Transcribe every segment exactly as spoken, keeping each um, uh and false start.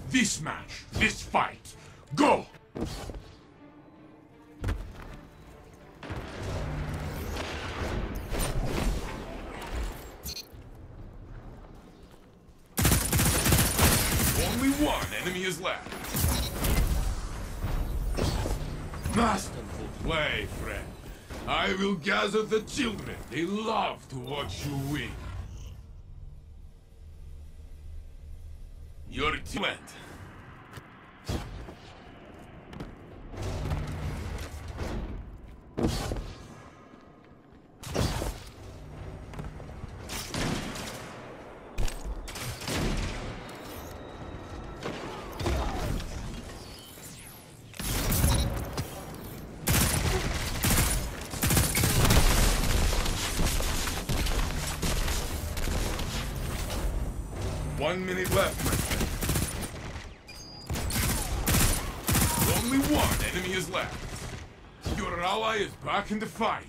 This match, this fight. Go! Only one enemy is left. Masterful play, friend. I will gather the children. They love to watch you win. Your talent. One minute left, my friend. Only one enemy is left. Your ally is back in the fight.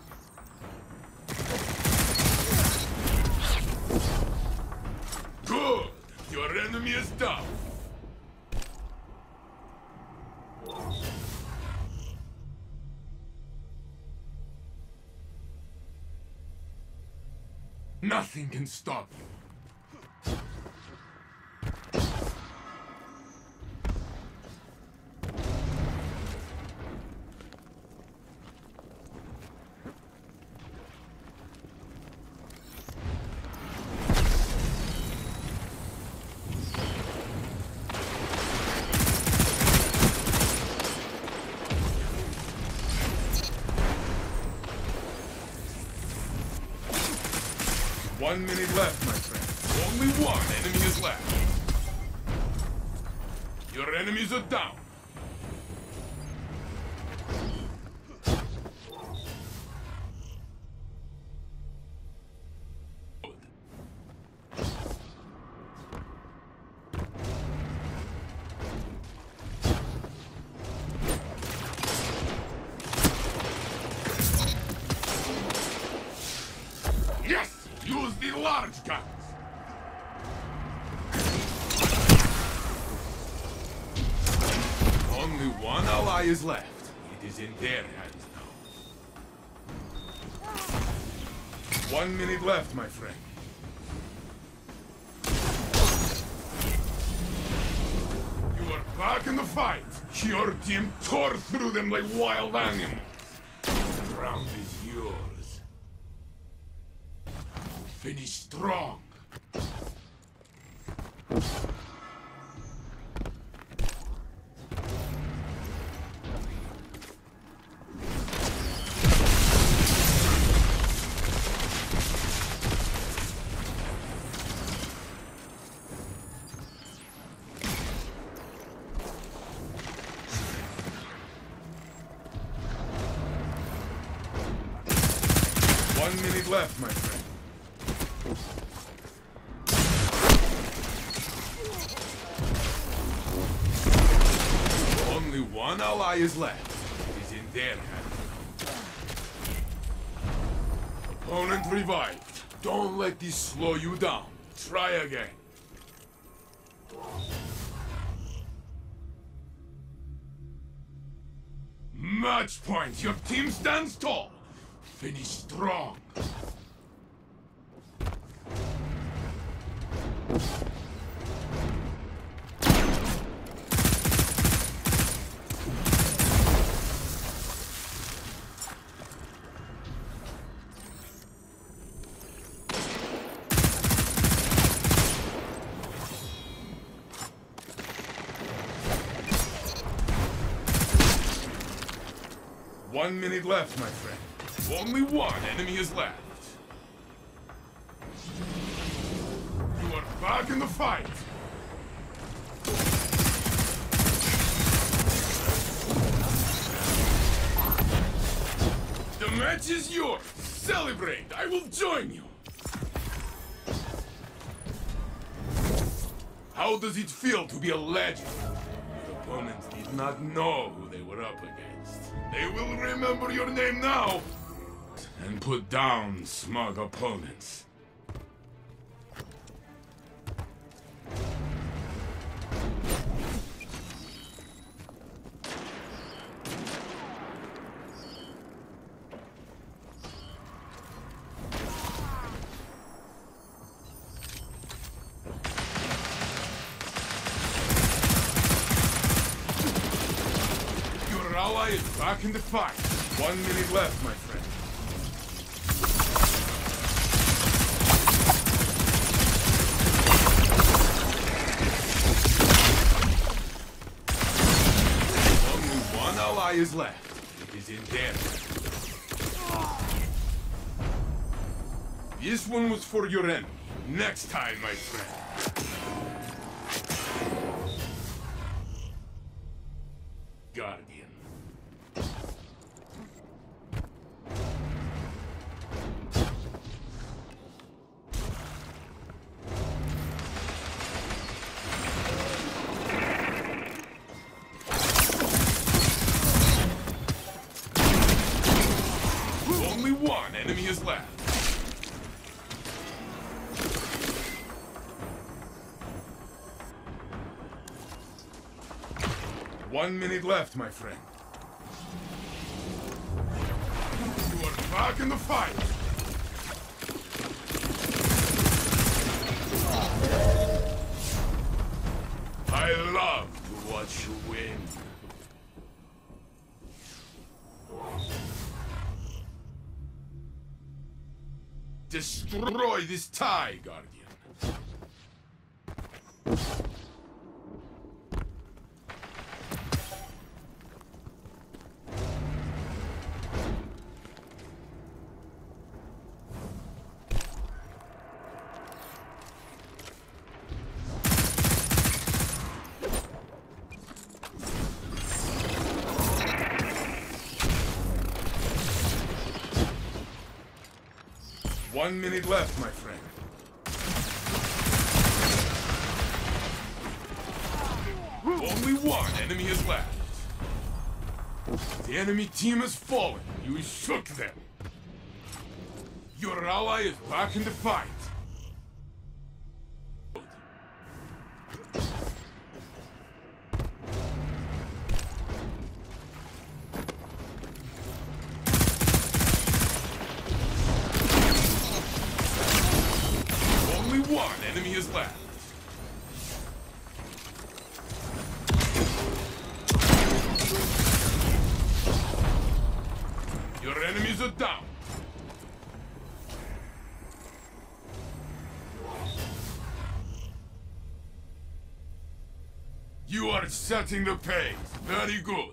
Good! Your enemy is down. Nothing can stop you. One minute left, my friend. Only one enemy is left. Your enemies are down. Yes! Use the large guns! Only one ally is left. It is in their hands now. One minute left, my friend. You are back in the fight. Your team tore through them like wild animals. The round is yours. Finish strong. One minute left, my friend. Only one ally is left. It is in their hands. Opponent revived. Don't let this slow you down. Try again. Match point. Your team stands tall. Finish strong. One minute left, my friend. Only one enemy is left. You are back in the fight. The match is yours. Celebrate. I will join you. How does it feel to be a legend? Your opponents did not know who they were up against. They will remember your name now and put down smug opponents. ally is back in the fight. One minute left, my friend. Only one ally is left. It is in there. This one was for your enemy. Next time, my friend. Guardian. Only one enemy is left. One minute left, my friend. You are back in the fight. I love to watch you win. Destroy this tie, Guardian. One minute left, my friend. Only one enemy is left. The enemy team has fallen. You shook them. Your ally is back in the fight. One enemy is left. Your enemies are down. You are setting the pace. Very good.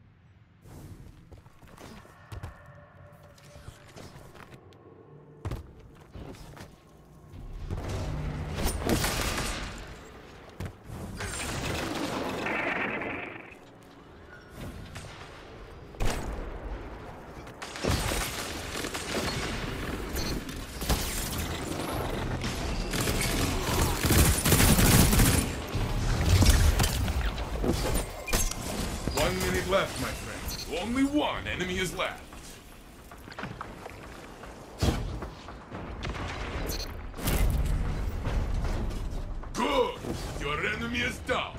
One minute left, my friend. Only one enemy is left. Good! Your enemy is down.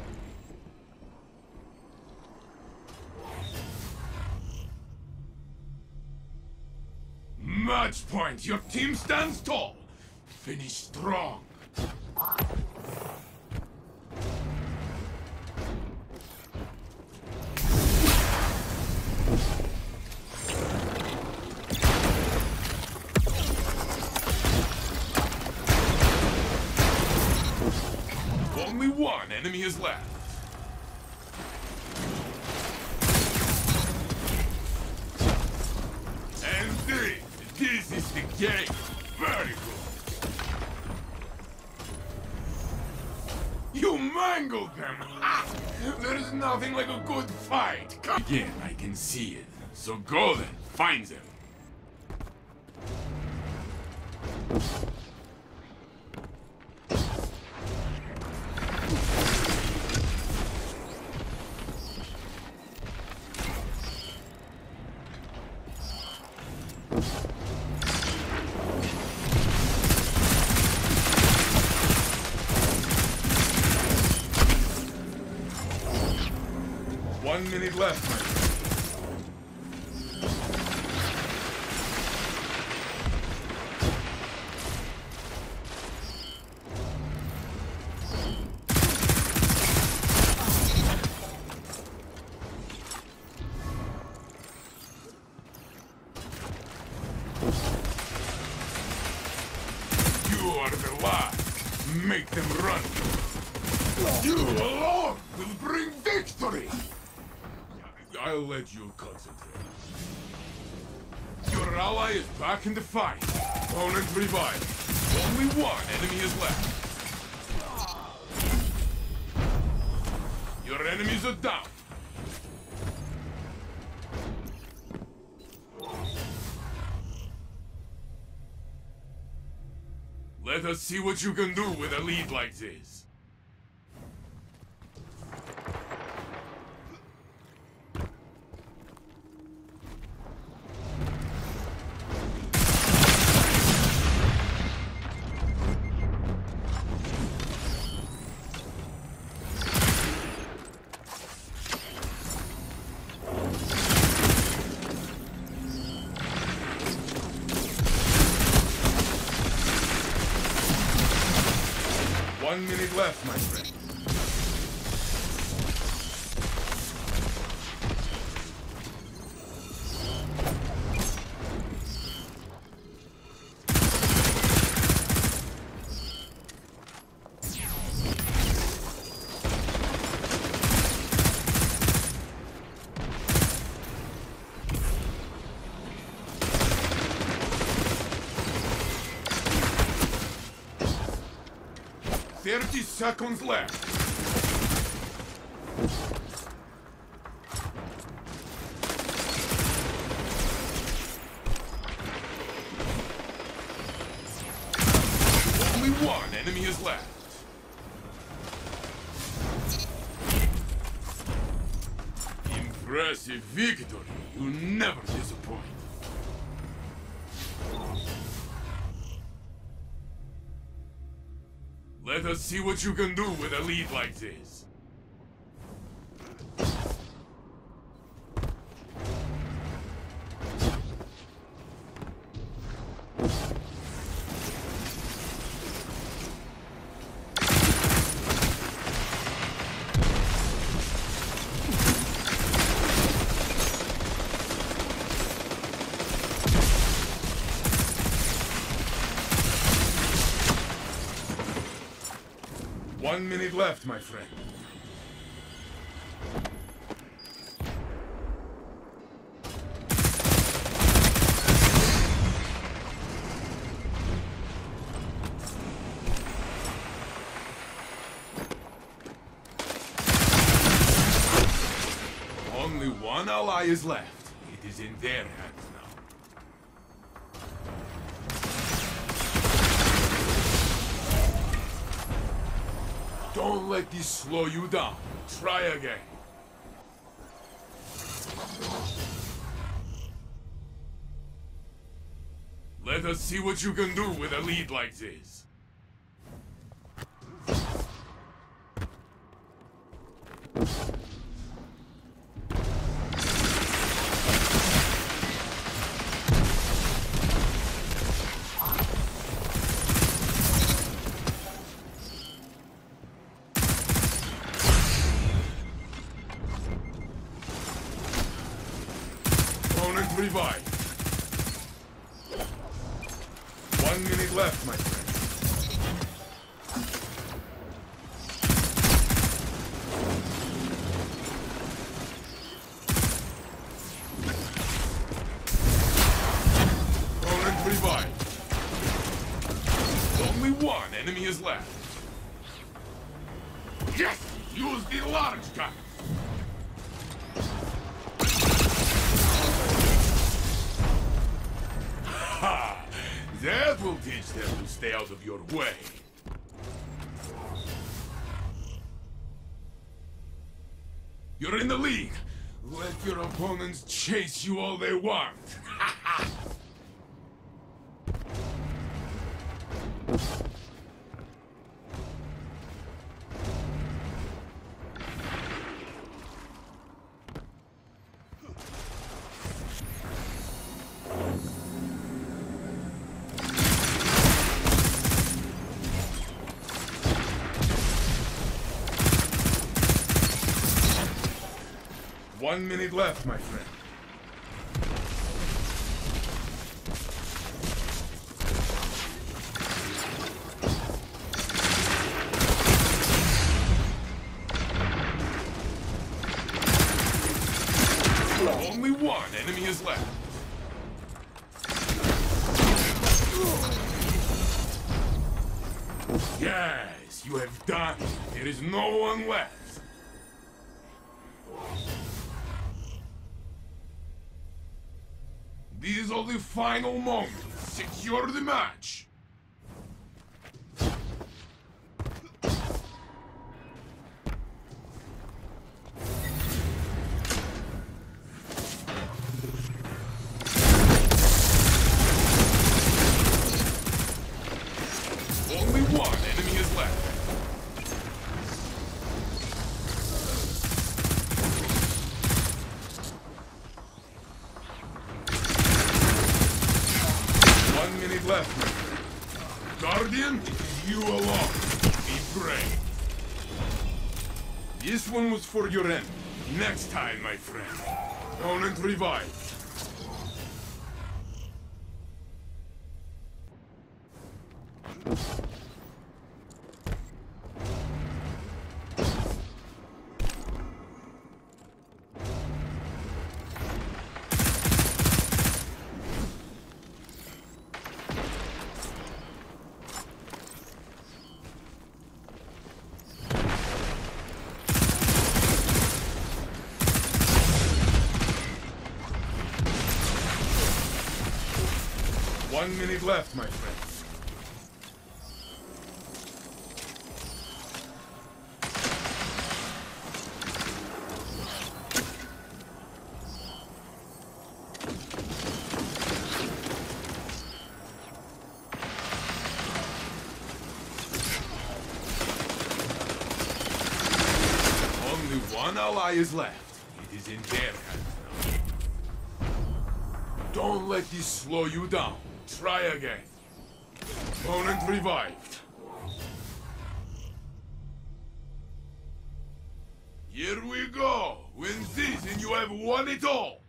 Match point! Your team stands tall. Finish strong. Only one enemy is left. And this, this is the game. Very good. You mangled them. There is nothing like a good fight. Again, I can see it. So go then, find them. One minute left, my friend. alive. Make them run. You alone will bring victory. I'll let you concentrate. Your ally is back in the fight. Opponent revived. Only one enemy is left. Your enemies are down. Let us see what you can do with a lead like this. One minute left, my friend. Thirty seconds left. Only one enemy is left. Impressive victory. You never disappoint. Let us see what you can do with a lead like this. One minute left, my friend. Only one ally is left. It is in their hands now. Don't let this slow you down. Try again. Let us see what you can do with a lead like this. Revive. One minute left, my friend. Opponent revived. Only one enemy is left. Yes! Use the large gun! Ha! That will teach them to stay out of your way. You're in the league. Let your opponents chase you all they want. Ha ha! One minute left, my friend. Yes, you have done it. There is no one left. These are the final moments. Secure the match. Only one enemy is left. One minute left, my friend. Guardian, it is you alone. Be brave. This one was for your end. Next time, my friend. Opponent revived. One minute left, my friend. Only one ally is left. It is in their hands now. Don't let this slow you down. Try again. Opponent revived. Here we go. Win this and you have won it all.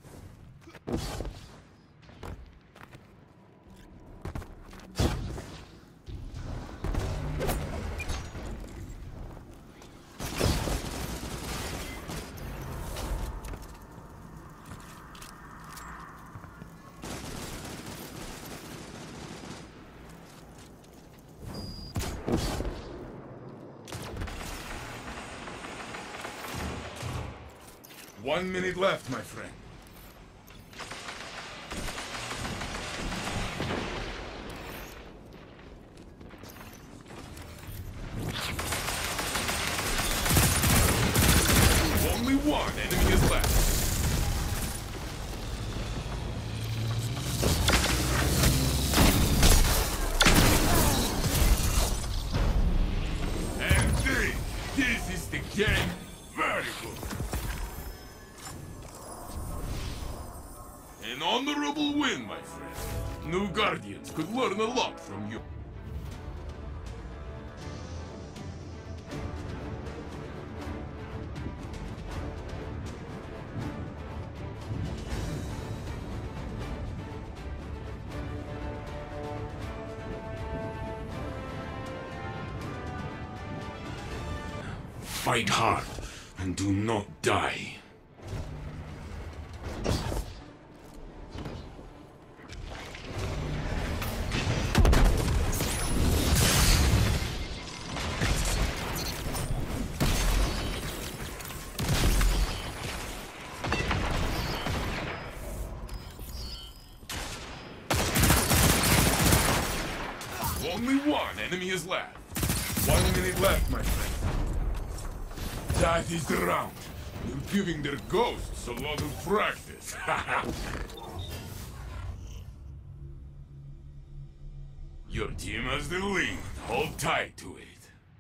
One minute left, my friend. Only one enemy is left. And three. This is the game. Very good. An honorable win, my friend. New Guardians could learn a lot from you. Fight hard and do not die. Only one enemy is left. One minute left, my friend. That is the round. You're giving their ghosts a lot of practice. Your team has the lead. Hold tight to it.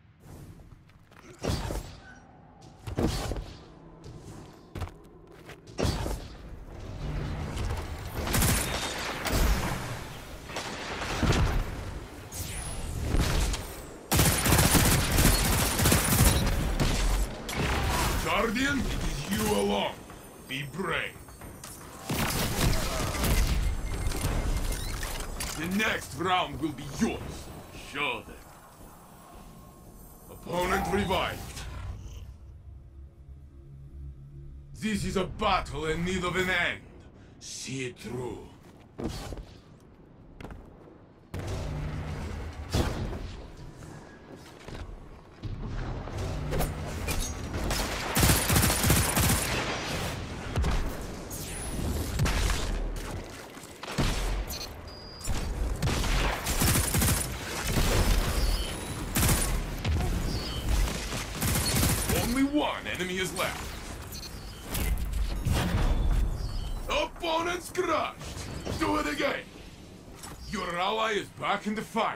Guardian, it is you alone. Be brave. The next round will be yours. Show them. Opponent revived. This is a battle in need of an end. See it through. one enemy is left. Opponent's crushed. Do it again. Your ally is back in the fight.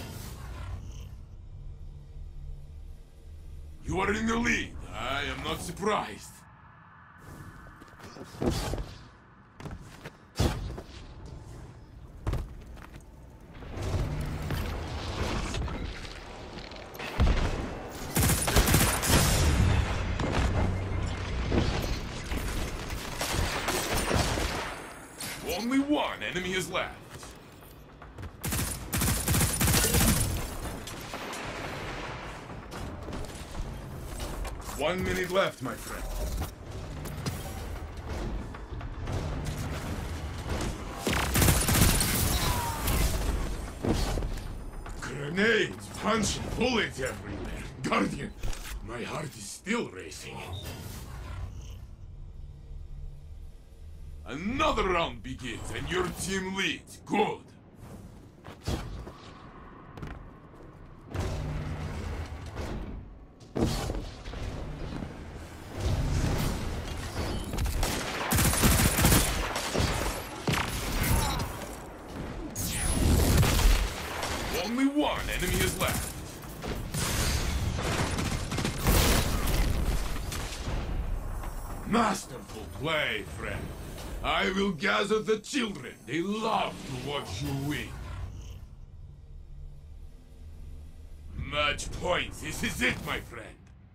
You are in the lead. I am not surprised. Only one enemy is left. One minute left, my friend. Grenades, punching, bullets everywhere. Guardian, my heart is still racing. Another round begins and your team leads. Good. Only one enemy is left. Masterful play, friend. I will gather the children. They love to watch you win. Match point. This is it, my friend.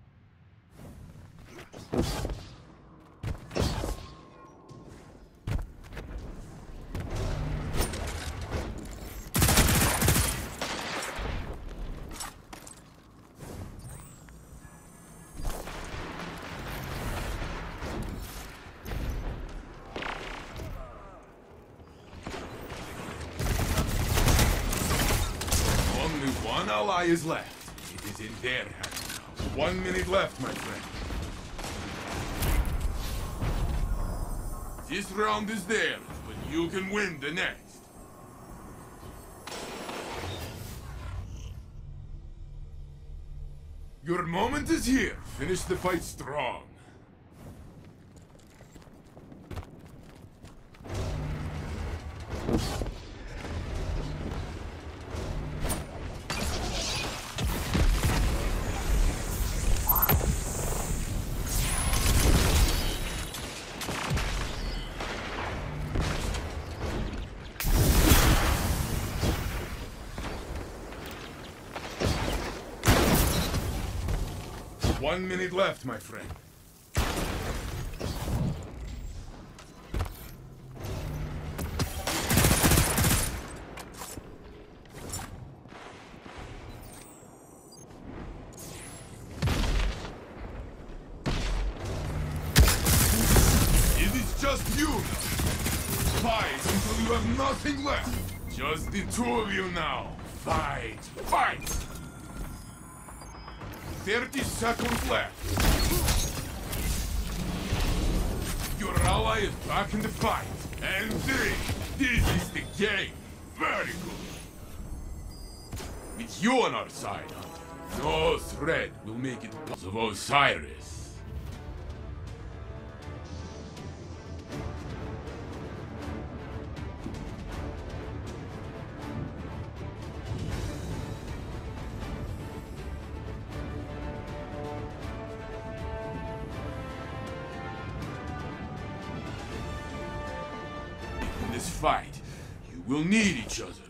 One ally is left. It is in their hands now. One minute left, my friend. This round is theirs, but you can win the next. Your moment is here. Finish the fight strong. One minute left, my friend. It is just you now. Fight until you have nothing left. Just the two of you now. Fight! Fight! Thirty seconds left. Your ally is back in the fight. And three. This is the game. Very good. With you on our side, Hunter, no threat will make it possible. Of Osiris. In this fight, you will need each other.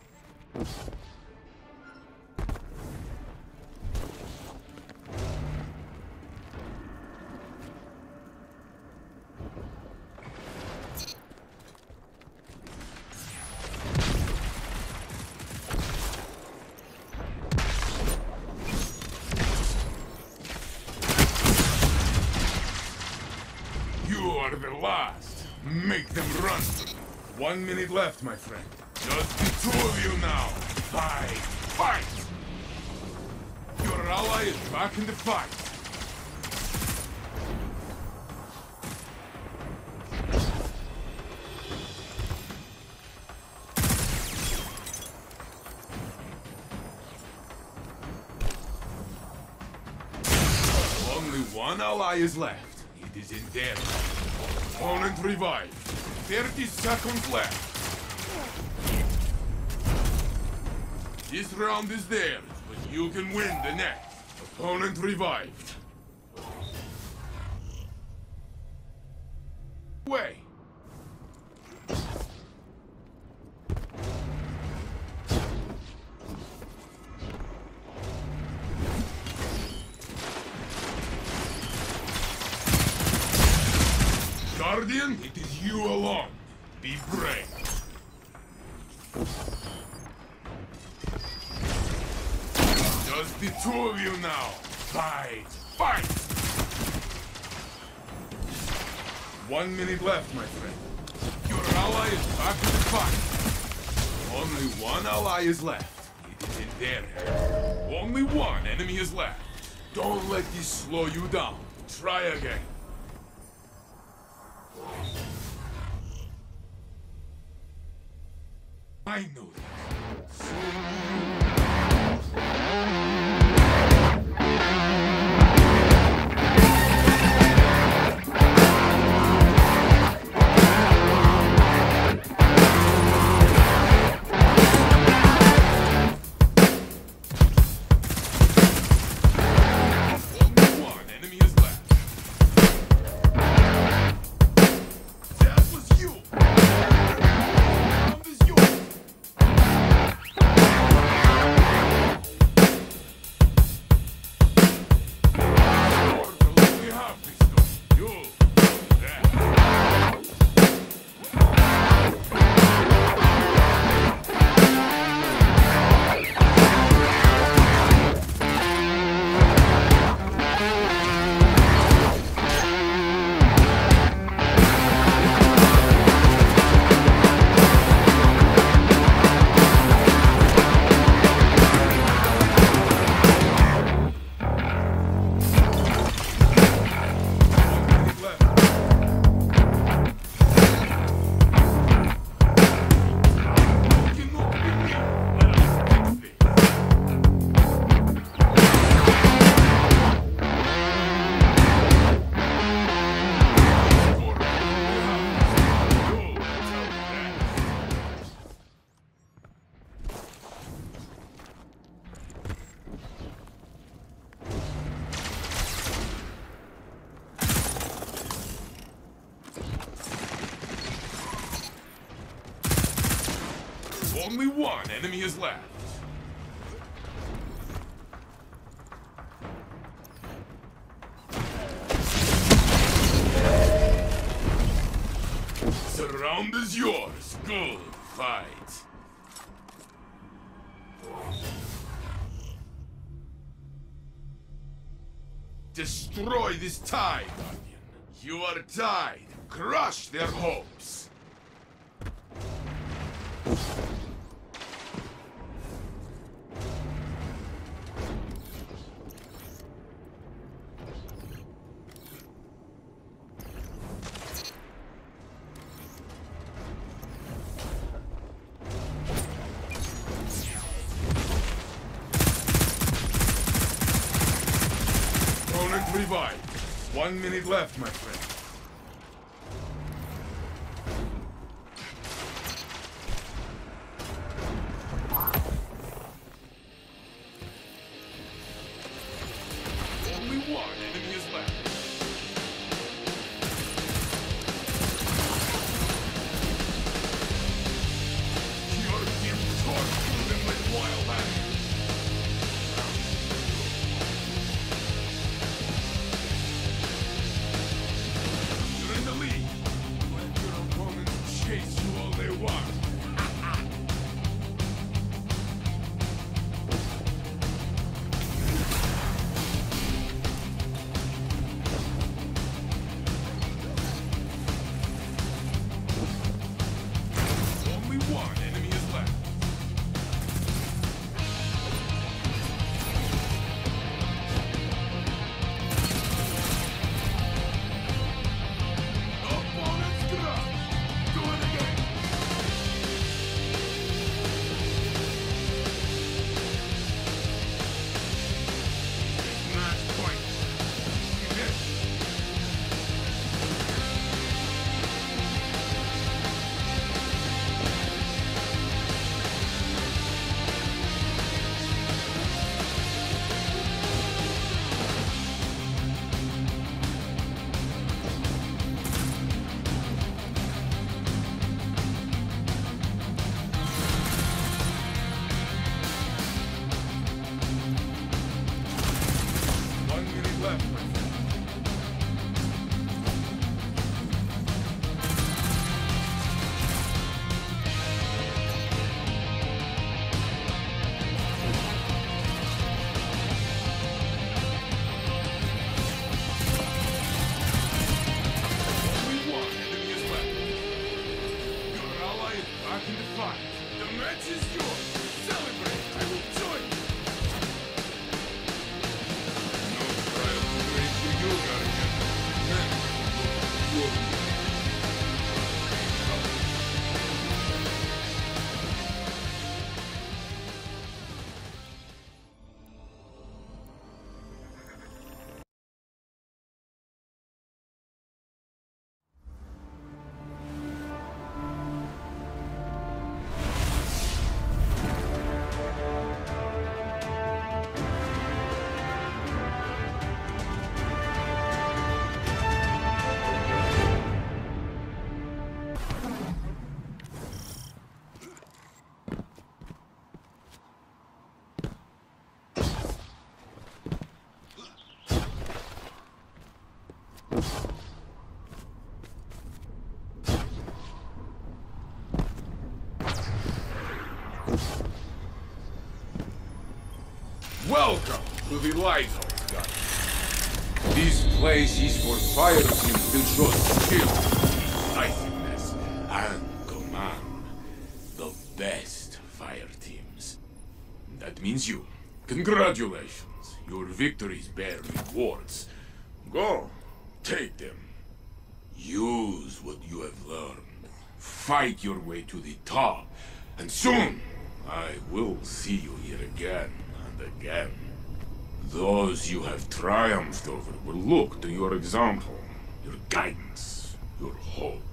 You are the last. Make them run. One minute left, my friend. Just the two of you now. Fight! Fight! Your ally is back in the fight. Only one ally is left. It is in there. Opponent revived. thirty seconds left. This round is theirs, but you can win the next. Opponent revived. Way. Guardian, it is you alone. Be brave. Just the two of you now. Fight! Fight! One minute left, my friend. Your ally is back in the fight. Only one ally is left. It is in their hands. Only one enemy is left. Don't let this slow you down. Try again. I know this. Only one enemy is left. The round is yours. Good fight. Destroy this tide, Guardian. You are tied. Crush their hopes. Opponent revived. One minute left, my friend. Only one enemy is left. Your team tortured them with wild action. Welcome to the lighthouse, guys. This place is for fire teams to show skill, Decisiveness, and command. The best fire teams. That means you. Congratulations. Your victories bear rewards. Go, take them. Use what you have learned. Fight your way to the top. And soon, I will see you here again and again. Those you have triumphed over will look to your example, your guidance, your hope.